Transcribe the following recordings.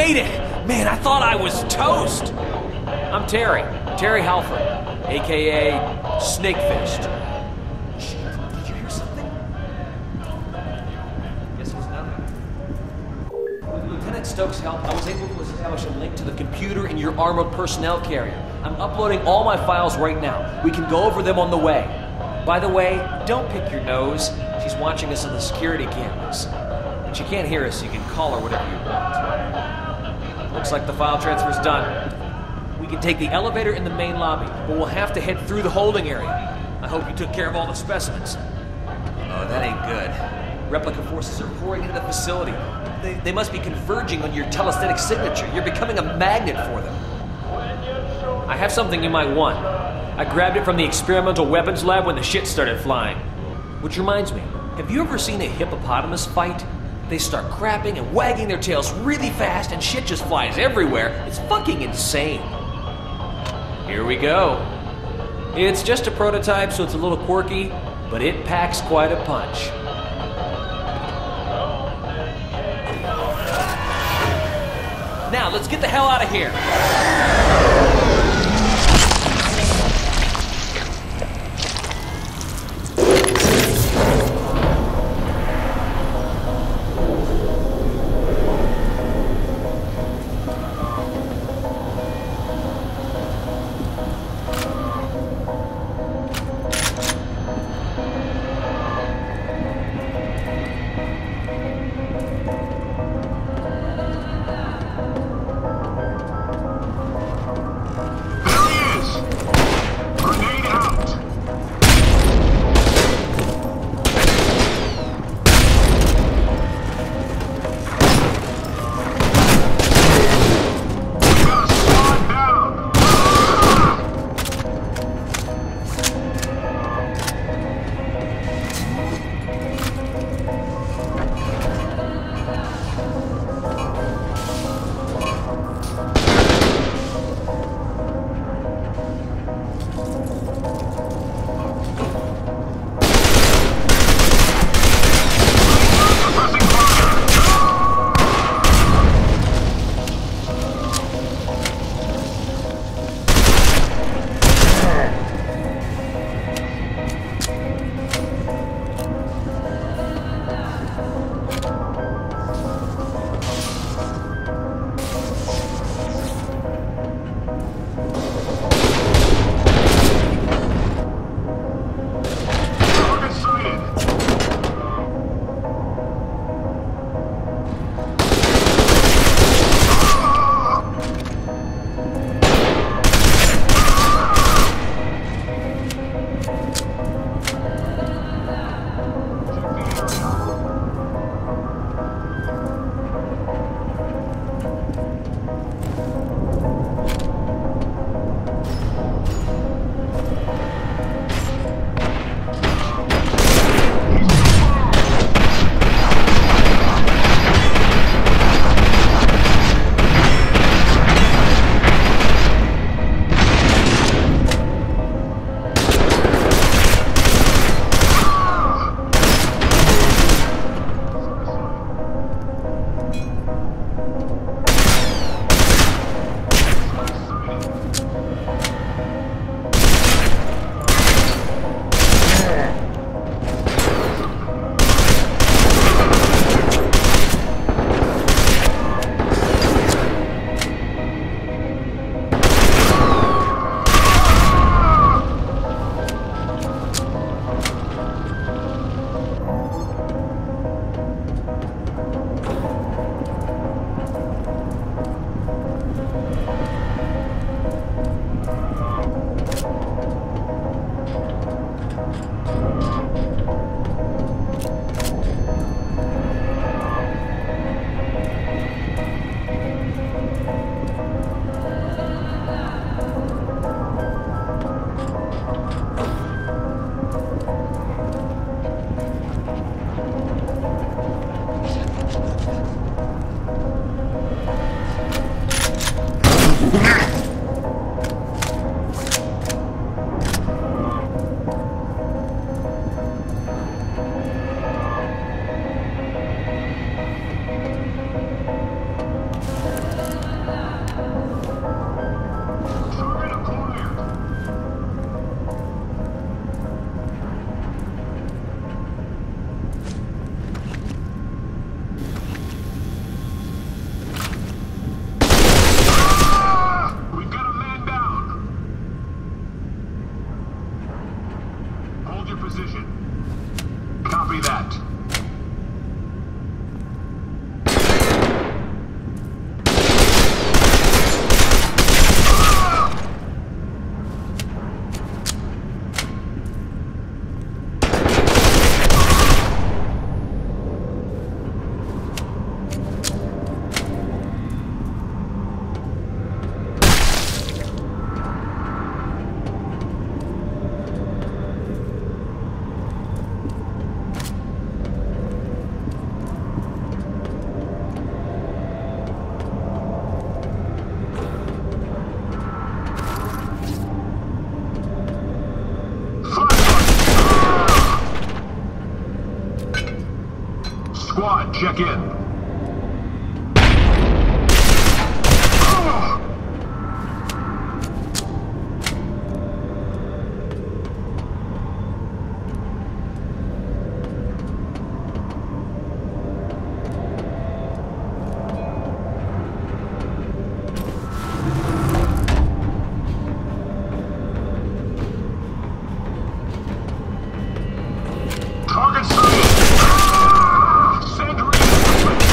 made it! Man, I thought I was toast! I'm Terry Halford, a.k.a. Snakefist. Shit, did you hear something? Guess it's nothing. With Lieutenant Stokes' help, I was able to establish a link to the computer in your armored personnel carrier. I'm uploading all my files right now. We can go over them on the way. By the way, don't pick your nose. She's watching us on the security cameras. She can't hear us, so you can call her whatever you want. Looks like the file transfer's done. We can take the elevator in the main lobby, but we'll have to head through the holding area. I hope you took care of all the specimens. Oh, that ain't good. Replica forces are pouring into the facility. They must be converging on your telesthetic signature. You're becoming a magnet for them. I have something you might want. I grabbed it from the experimental weapons lab when the shit started flying. Which reminds me, have you ever seen a hippopotamus fight? They start crapping and wagging their tails really fast and shit just flies everywhere. It's fucking insane. Here we go. It's just a prototype, so it's a little quirky, but it packs quite a punch. Now, let's get the hell out of here. squad, check in. Target sighted! Send reinforcements!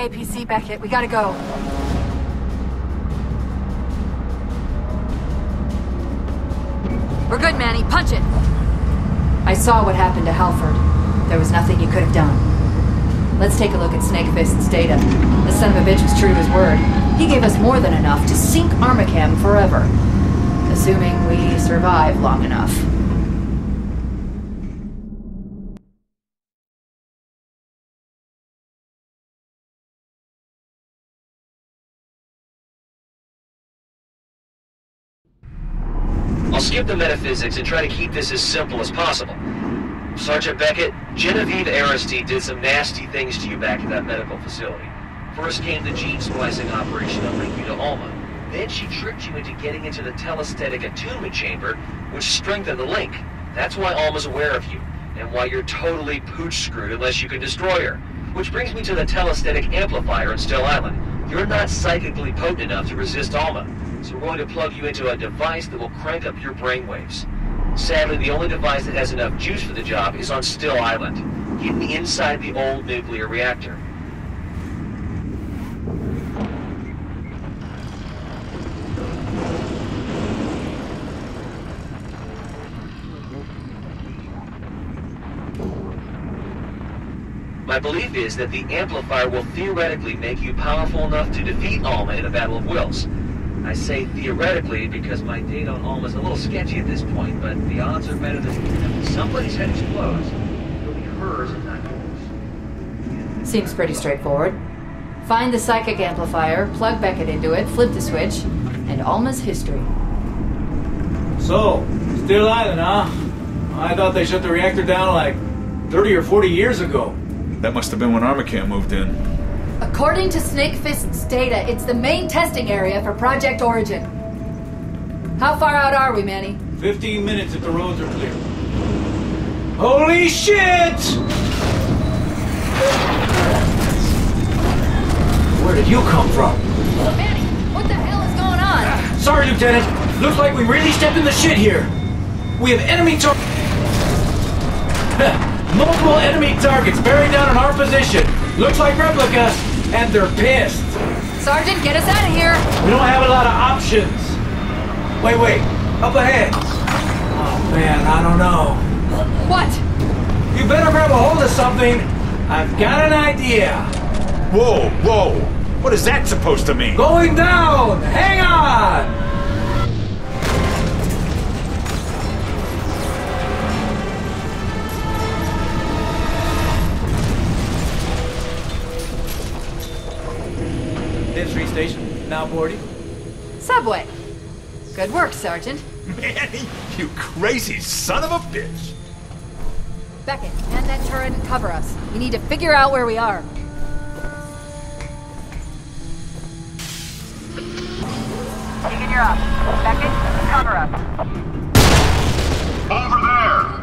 APC, Beckett. We gotta go. We're good, Manny. Punch it! I saw what happened to Halford. There was nothing you could have done. Let's take a look at Snakefist's data. The son of a bitch was true to his word. He gave us more than enough to sink Armacham forever. Assuming we survive long enough. I'll skip the metaphysics and try to keep this as simple as possible. Sergeant Beckett, Genevieve Aristide did some nasty things to you back at that medical facility. First came the gene splicing operation that linked you to Alma. Then she tricked you into getting into the telesthetic attunement chamber, which strengthened the link. That's why Alma's aware of you, and why you're totally pooch screwed unless you can destroy her. Which brings me to the telesthetic amplifier in Still Island. You're not psychically potent enough to resist Alma, so we're going to plug you into a device that will crank up your brainwaves. Sadly, the only device that has enough juice for the job is on Still Island, hidden inside the old nuclear reactor. My belief is that the amplifier will theoretically make you powerful enough to defeat Alma in a battle of wills. I say theoretically because my data on Alma's a little sketchy at this point, but the odds are better than somebody's head explodes. It'll be hers and not yours. Seems pretty straightforward. Find the psychic amplifier, plug Beckett into it, flip the switch, and Alma's history. So, Still Island, huh? I thought they shut the reactor down like 30 or 40 years ago. That must have been when Armacham moved in. According to Snakefist's data, it's the main testing area for Project Origin. How far out are we, Manny? 15 minutes if the roads are clear. Holy shit! Where did you come from? Manny, what the hell is going on? Sorry, Lieutenant. Looks like we really stepped in the shit here. We have enemy multiple enemy targets buried down in our position. Looks like replicas, and they're pissed. Sergeant, get us out of here! We don't have a lot of options. Wait. Up ahead. Oh, man, I don't know. What? You better grab a hold of something. I've got an idea. Whoa. What is that supposed to mean? Going down! Hang on! Street station, now boarding. Subway. Good work, Sergeant. Manny, you crazy son of a bitch! Beckett, man that turret and cover us. We need to figure out where we are. Deacon, you're up. Beckett, cover us. Over there!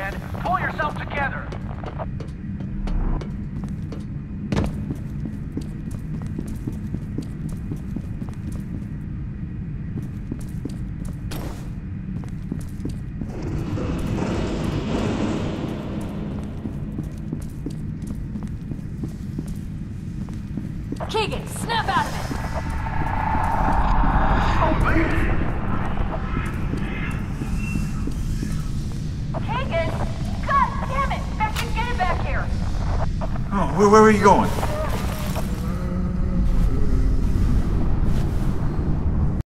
man. Pull yourself together. Keegan, snap out of it! Keegan! God damn it! Beckett, get it back here! Oh, where are you going?